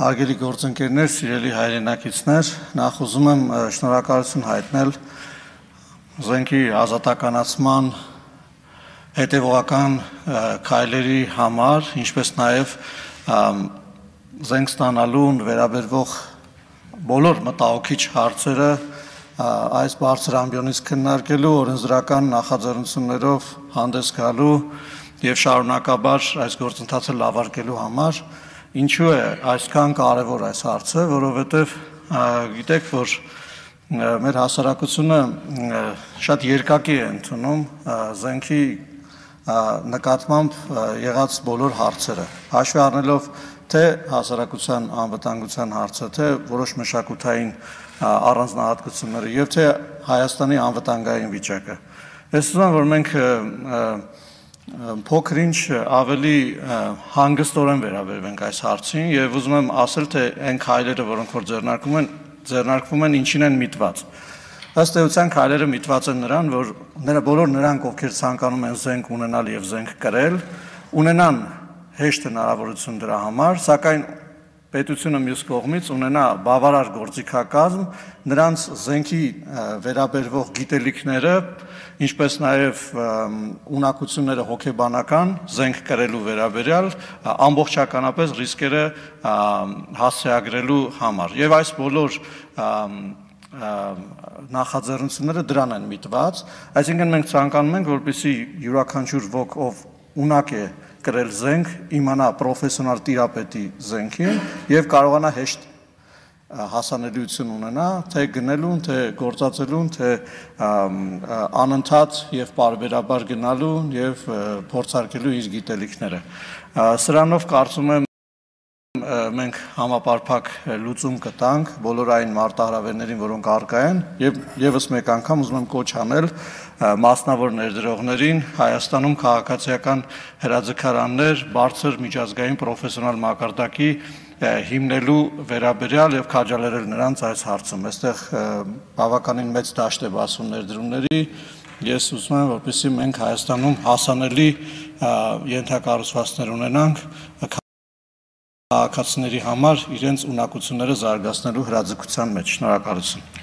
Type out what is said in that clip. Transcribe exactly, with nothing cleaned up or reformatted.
Հարգելի գործընկերներ, սիրելի հայրենակիցներ, նախ ուզում եմ շնորհակալություն հայտնել զենքի ազատականացման հետևողական քայլերի համար, ինչպես նաև զենք ստանալուն վերաբերվող բոլոր մտահոգիչ հարցերը այս բարձր ամբիոնից քննարկելու, օրենսդրական նախաձեռնություններով հանդես գալու եւ շարունակաբար այս գործընթացը լավարկելու համար Ինչու է այսքան կարևոր այս հարցը, որովհետև գիտեք, որ մեր հասարակությունը շատ երկակի է ընդունում զենքի նկատմամբ եղած բոլոր հարցերը, հաշվի առնելով թե հասարակության անվտանգության հարցը, թե որոշ մշակութային առանձնահատկությունները եւ թե Հայաստանի անվտանգային վիճակը։ Ես ուզում եմ, որ մենք փոքր ինչ ավելի հանգստորեն վերաբերվենք այս հարցին եւ ուզում եմ ասել թե այն քայլերը, որոնք որ ձեռնարկվում են, ձեռնարկվում են ինչին են միտված։ Ըստ էության քայլերը միտված են նրան, որ նրա բոլոր նրանք, ովքեր ցանկանում են զենք ունենալ եւ զենք կրել, ունենան հեշտ հնարավորություն դրա համար, սակայն պետությունը մյուս կողմից ունենա բավարար գործիքակազմ նրանց զենքի վերաբերվող գիտելիքները, ինչպես նաև ունակությունները հոգեբանական զենք կրելու վերաբերյալ ամբողջականապես ռիսկերը հասցեագրելու համար։ Եվ այս բոլոր նախաձեռնությունները դրան են միտված, այսինքն մենք ցանկանում ենք, որպեսզի յուրաքանչյուր ոք, ով ունակ է կրել զենք, իմանա պրոֆեսիոնալ տիրապետի զենքին եւ կարողանա հեշտ հասանելիություն ունենա թե գնելուն, թե գործածելուն, թե անընդհատ եւ պարբերաբար գնալուն եւ փորձարկելու իր գիտելիքները։ Սրանով կարծում եմ մենք համապարփակ լուծում կտանք բոլոր այն մարտահրավերներին, որոնք առկա են եւ եւս մեկ անգամ ուզում եմ կոչ անել մասնավոր ներդրողներին Հայաստանում քաղաքացիական հրաձգարաններ բարձր միջազգային պրոֆեսիոնալ մակարդակի հիմնելու վերաբերյալ եւ քաջալերել նրանց այս հարցում։ Այստեղ բավականին մեծ դաշտ է բացում ներդրումների։ Ես ուզում եմ, որպեսզի մենք Հայաստանում հասանելի ենթակառուցվածքներ ունենանք քաղաքացիների համար իրենց ունակությունները զարգացնելու հրաձգության մեջ։ Շնորհակալություն։